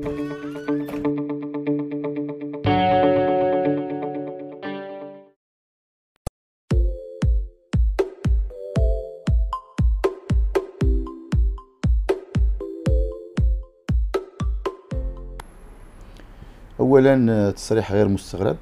اولا تصريح غير مستغرب،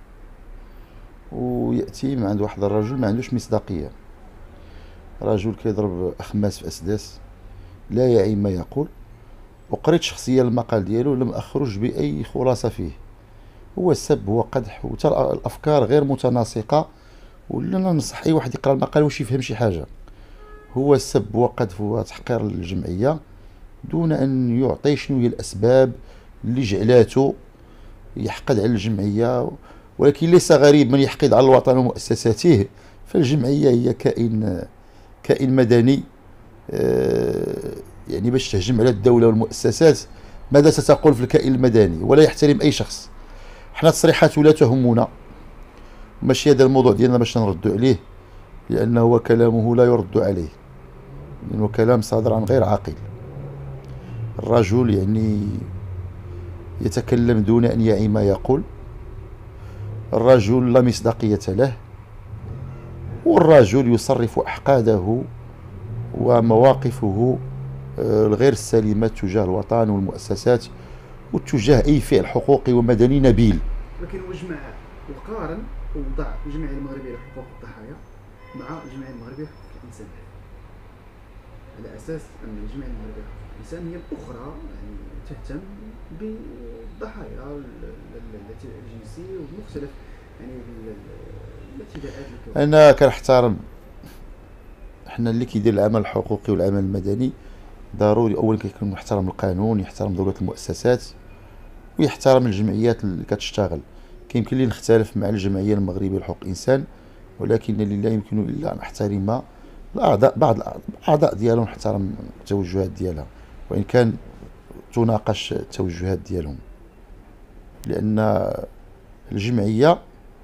وياتي من عند واحد الرجل ما عندوش مصداقيه، رجل كيضرب اخماس في اسداس، لا يعي ما يقول. وقريت شخصيا المقال ديالو لم اخرج باي خلاصه فيه. هو سب، هو قدح، وحتى الافكار غير متناسقه، ولا ننصح اي واحد يقرا المقال واش يفهم شي حاجه. هو سب وقذف وتحقير للجمعيه دون ان يعطي شنو هي الاسباب اللي جعلاته يحقد على الجمعيه. ولكن ليس غريب من يحقد على الوطن ومؤسساته، فالجمعيه هي كائن مدني. يعني باش تهجم على الدوله والمؤسسات، ماذا ستقول في الكائن المدني؟ ولا يحترم اي شخص. حنا تصريحاته لا تهمنا، ماشي هذا الموضوع ديالنا باش نردوا عليه، لانه كلامه لا يرد عليه، لانه كلام صادر عن غير عاقل. الرجل يعني يتكلم دون ان يعي ما يقول، الرجل لا مصداقية له، والرجل يصرف أحقاده ومواقفه الغير السليمة تجاه الوطن والمؤسسات وتجاه أي فعل حقوقي ومدني نبيل. لكن هو جمع وقارن ووضع الجمعية المغربية لحقوق الضحايا مع الجمعية المغربية لحقوق الإنسان، على أساس أن الجمعية المغربية لحقوق الإنسان هي الأخرى يعني تهتم بالضحايا الجنسية ومختلف يعني الاعتداءات. أنا كنحترم، حنا اللي كيدير العمل الحقوقي والعمل المدني ضروري أولا كيكون محترم القانون، يحترم دولة المؤسسات، ويحترم الجمعيات اللي كتشتغل. كيمكن لي نختلف مع الجمعية المغربية لحقوق الإنسان، ولكن اللي لا يمكن إلا أن أحترم الأعضاء، بعض الأعضاء ديالهم، نحترم التوجهات ديالها وإن كان تناقش التوجهات ديالهم. لأن الجمعية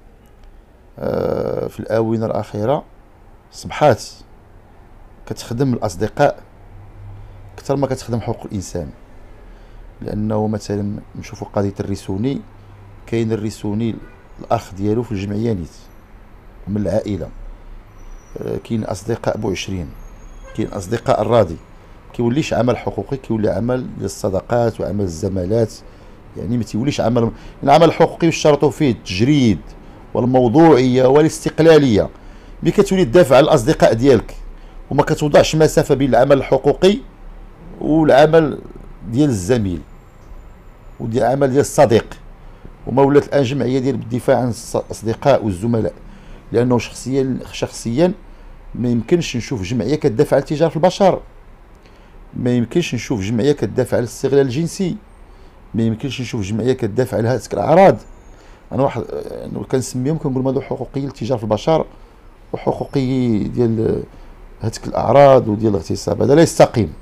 في الآونة الأخيرة صبحات كتخدم الأصدقاء أكثر ما كتخدم حقوق الإنسان. لأنه مثلا نشوفوا قضية الريسوني، كاين الريسوني الأخ ديالو في الجمعية نيت من العائلة، كاين أصدقاء بو20، كاين أصدقاء الراضي، كيوليش عمل حقوقي، كيولي عمل ديال الصداقات وعمل الزمالات. يعني ما تيوليش عمل. العمل الحقوقي يشترطوا فيه التجريد والموضوعية والاستقلالية. ملي كتولي تدافع على الأصدقاء ديالك وما كتوضعش مسافة بين العمل الحقوقي والعمل ديال الزميل وديال العمل ديال الصديق، وما ولات الآن جمعية ديال الدفاع عن الأصدقاء والزملاء. لأنه شخصيا ما يمكنش نشوف جمعية كتدافع على التجارة في البشر، ما يمكنش نشوف جمعية كتدافع على الاستغلال الجنسي، ما يمكنش نشوف جمعية كتدافع على هذيك الأعراض. أنا واحد كنسميهم كنقول هادو حقوقي التجارة في البشر وحقوقي ديال هذيك الأعراض وديال الاغتصاب. هذا لا يستقيم.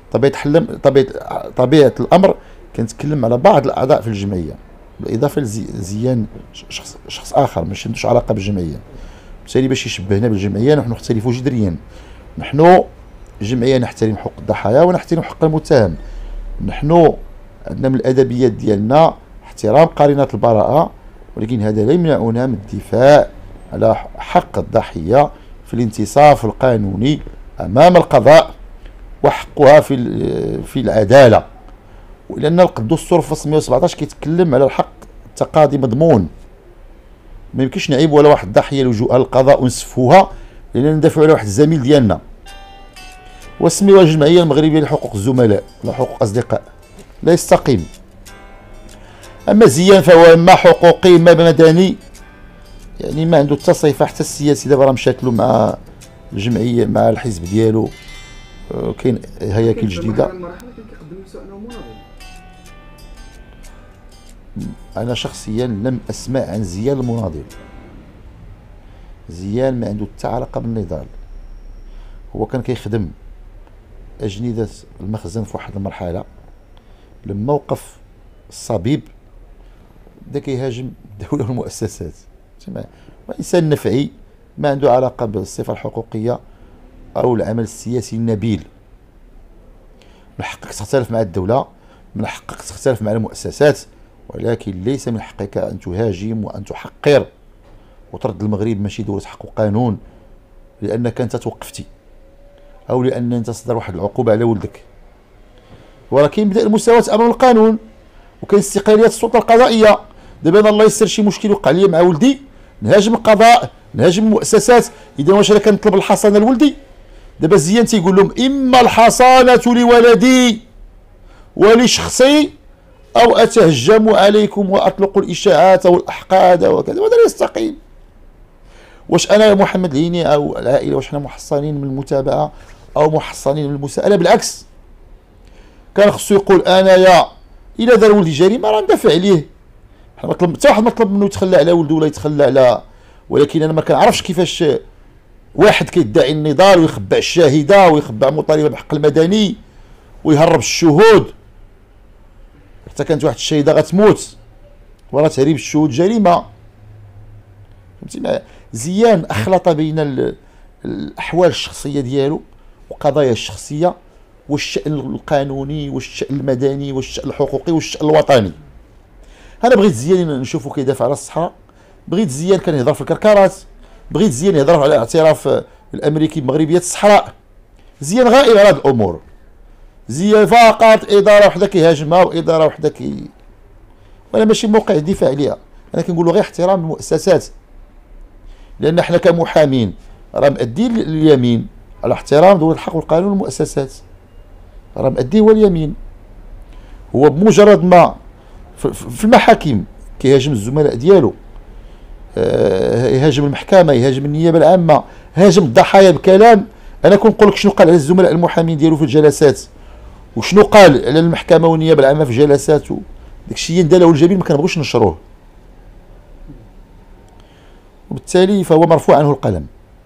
طبيعة الأمر كنتكلم على بعض الأعضاء في الجمعية بالإضافة لزيان شخص آخر ماشي عندوش علاقة بالجمعية، بالتالي باش يشبهنا بالجمعية نحن نختلف جذريا. نحن الجمعية نحترم حقوق الضحايا ونحترم حق المتهم. نحن عندنا من الأدبيات ديالنا احترام قرينة البراءة، ولكن هذا لا يمنعنا من الدفاع على حق الضحية في الانتصاف القانوني أمام القضاء وحقها في العدالة. ولأن الدستور في فصل 117 كيتكلم على الحق التقاضي مضمون. ما يمكنش نعيبوا على واحد الضحية لجوءها للقضاء ونسفوها لأننا ندافعوا على واحد الزميل ديالنا وسميوها الجمعية المغربية لحقوق الزملاء ولا حقوق الأصدقاء. لا يستقيم. أما زيان فهو إما حقوقي إما مدني، يعني ما عنده التصريف حتى السياسي. دابا راه مشاكلو مع الجمعية مع الحزب ديالو، كاين هياكل جديدة. أنا شخصيا لم أسمع عن زيان المناضل. زيان ما عنده حتى علاقة بالنضال. هو كان كيخدم أجندة المخزن في واحد المرحلة، لما وقف الصبيب بدا كيهاجم الدولة والمؤسسات. إنسان نفعي ما عنده علاقة بالصفة الحقوقية أو العمل السياسي النبيل. من حقك تختلف مع الدولة، من حقك تختلف مع المؤسسات، ولكن ليس من حقك أن تهاجم وأن تحقر وترد المغرب ماشي دولة حق وقانون لأنك أنت توقفتي أو لأن أنت تصدر واحد العقوبة على ولدك. ولكن يبدأ المساواة أمام القانون، وكاين استقلالية السلطة القضائية. دابا أنا الله يسر شي مشكل وقع لي مع ولدي، نهاجم القضاء، نهاجم المؤسسات. إذا واش أنا كنطلب الحصانة لولدي؟ دابا زيان تيقول لهم إما الحصانة لولدي ولشخصي أو أتهجم عليكم وأطلق الإشاعات والأحقاد وكذا، وهذا لا يستقيم. واش أنا محمد الهيني أو العائلة واش حنا محصنين من المتابعة أو محصنين من المساءلة؟ بالعكس، كان خصو يقول أنايا إلا دار ولدي جريمة راه ندافع عليه. حنا مطلب حتى واحد مطلب منه يتخلى على ولده ولا يتخلى على، ولكن أنا ما كنعرفش كيفاش واحد كيدعي النضال ويخبع الشاهدة ويخبع مطالبة بحق المدني ويهرب الشهود، حتى كانت واحد الشهيدة غتموت وراه تهريب الشهود جريمة. فهمتي؟ زيان أخلط بين الأحوال الشخصية ديالو وقضايا الشخصية والشأن القانوني والشأن المدني والشأن الحقوقي والشأن الوطني. أنا بغيت زيان نشوفو كيدافع على الصحراء، بغيت زيان كان يهضر في الكركرات، بغيت زيان يهضر على اعتراف الأمريكي بمغربية الصحراء. زيان غائب على هذه الأمور، زيان فقط إدارة وحدة كيهاجمها وإدارة وحدة وأنا ماشي موقع الدفاع عليها. أنا كنقول له غير احترام المؤسسات، لأن حنا كمحامين راه مأدين اليمين على احترام دولة الحق والقانون والمؤسسات، راه مأدي هو اليمين. هو بمجرد ما في المحاكم كيهاجم الزملاء ديالو، يهاجم المحكمة، يهاجم النيابة العامة، هاجم الضحايا بكلام. أنا كنقول لك شنو قال على الزملاء المحامين ديالو في الجلسات، وشنو قال على المحكمة والنيابة العامة في الجلسات، داكشي نداله الجميل ما كنبغوش ننشروه، وبالتالي فهو مرفوع عنه القلم.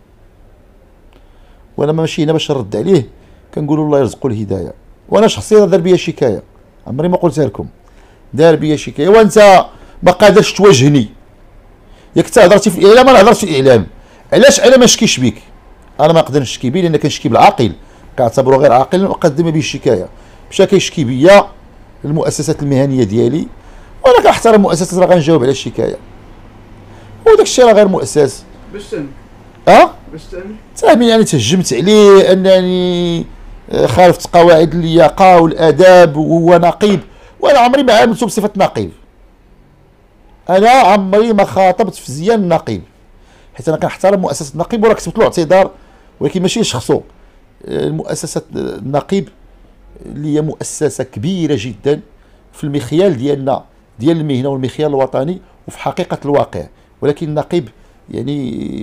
وانا ماشي هنا باش نرد عليه، كنقول الله يرزقه الهدايه. وانا شخصيا دار بيا شكايه، عمري ما قلتها لكم، دار بيا شكايه وانت ما قادرش تواجهني. ياك انت هضرتي في الاعلام انا هضرت في الاعلام، علاش انا ما نشكيش بك؟ انا ما نقدرش نشكي بيه لان كنشكي بالعاقل، كنعتبره غير عاقل واقدم به الشكايه. مشى كيشكي بيا المؤسسات المهنيه ديالي، وانا كنحترم المؤسسات، راه غنجاوب على الشكايه، وداك الشيء راه غير مؤسس. باش تامن باش تامن يعني تهجمت عليه انني خالفت قواعد اللياقه والاداب وهو نقيب، وانا عمري ما عاملته بصفه نقيب. انا عمري ما خاطبت في زيان النقيب، حيت انا كنحترم مؤسسه النقيب وراه كتبت له اعتذار، ولكن ماشي شخصو. المؤسسه النقيب اللي هي مؤسسه كبيره جدا في المخيال ديالنا ديال المهنه والمخيال الوطني وفي حقيقه الواقع. ولكن النقيب يعني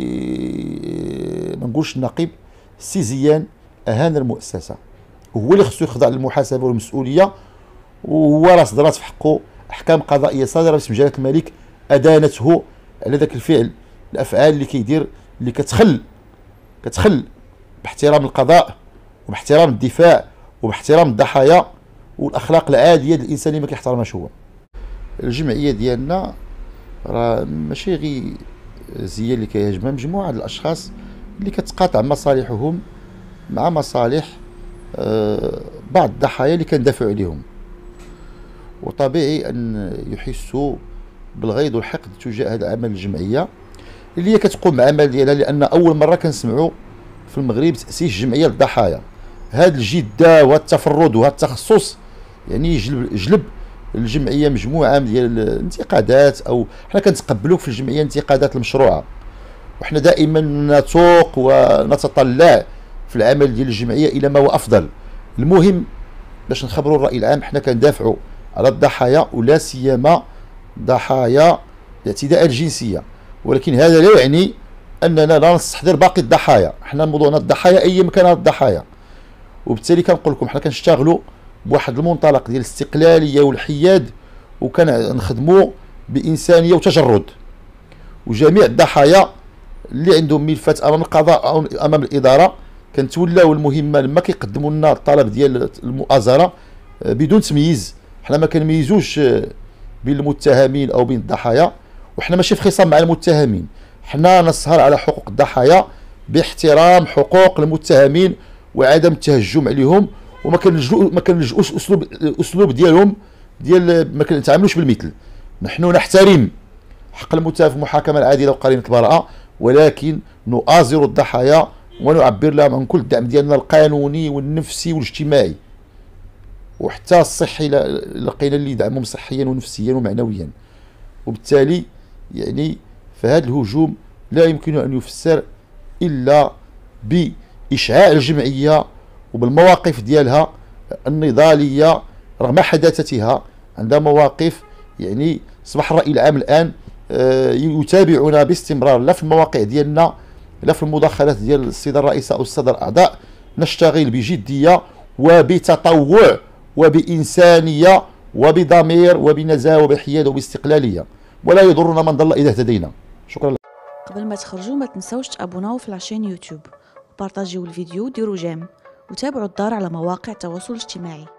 ما نقولش النقيب، سي زيان اهان المؤسسه، وهو اللي خصو يخضع للمحاسبه والمسؤوليه، وهو راه صدرات في حقه احكام قضائيه صادره باسم جلاله الملك ادانته على ذاك الفعل، الافعال اللي كيدير اللي كتخل باحترام القضاء وباحترام الدفاع وباحترام الضحايا والاخلاق العاديه ديال الانسان اللي ما كيحترمهاش هو. الجمعيه ديالنا راه ماشي غير زيان اللي كيهاجمها، مجموعه الاشخاص اللي كتقاطع مصالحهم مع مصالح بعض الضحايا اللي كندافعوا عليهم، وطبيعي ان يحسوا بالغيظ والحقد تجاه هذا العمل الجمعيه اللي هي كتقوم بعمل ديالها. لان اول مره كنسمعوا في المغرب تاسيس جمعيه للضحايا. هذا الجده وهذا التفرد وهذا التخصص يعني جلب الجمعيه مجموعه ديال الانتقادات، او حنا كنتقبلوا في الجمعيه الانتقادات المشروعه، وحنا دائما نتوق ونتطلع في العمل ديال الجمعيه الى ما هو افضل. المهم باش نخبروا الراي العام، حنا كندافعوا على الضحايا ولا سيما ضحايا الاعتداءات الجنسيه، ولكن هذا لا يعني اننا لا نستحضر باقي الضحايا. حنا موضوعنا الضحايا اي مكان الضحايا، وبالتالي كنقول لكم حنا كنشتغلوا بواحد المنطلق ديال الاستقلاليه والحياد، وكنخدموا بانسانيه وتجرد. وجميع الضحايا اللي عندهم ملفات امام القضاء او امام الاداره كنتولاو المهمه لما كيقدموا لنا الطلب ديال المؤازره بدون تمييز. حنا ما كنميزوش بين المتهمين او بين الضحايا، وحنا ماشي في خصام مع المتهمين، حنا نسهر على حقوق الضحايا باحترام حقوق المتهمين وعدم التهجم عليهم وما كنلجؤوش اسلوب ديالهم ديال ما كنتعاملوش بالمثل. نحن نحترم حق المتهم في المحاكمه العادله وقرينه البراءه، ولكن نؤازر الضحايا ونعبر لهم عن كل الدعم ديالنا القانوني والنفسي والاجتماعي وحتى الصحي، لقينا اللي يدعمهم صحيا ونفسيا ومعنويا. وبالتالي يعني فهذا الهجوم لا يمكن ان يفسر الا باشعاع الجمعيه وبالمواقف ديالها النضاليه رغم حداثتها. عندها مواقف يعني اصبح الراي العام الان يتابعنا باستمرار، لا في المواقع ديالنا لا في المداخلات ديال السيده الرئيسه او الساده الاعضاء. نشتغل بجديه وبتطوع وبإنسانية وبضمير وبنزاهة وبحيادة وباستقلالية، ولا يضرنا من ضل إذا اهتدينا. شكرا. قبل ما تخرجوا ما تنسوش تابوناو في لاشين يوتيوب وبارطاجيو الفيديو وديروا جيم وتابعوا الدار على مواقع التواصل الاجتماعي.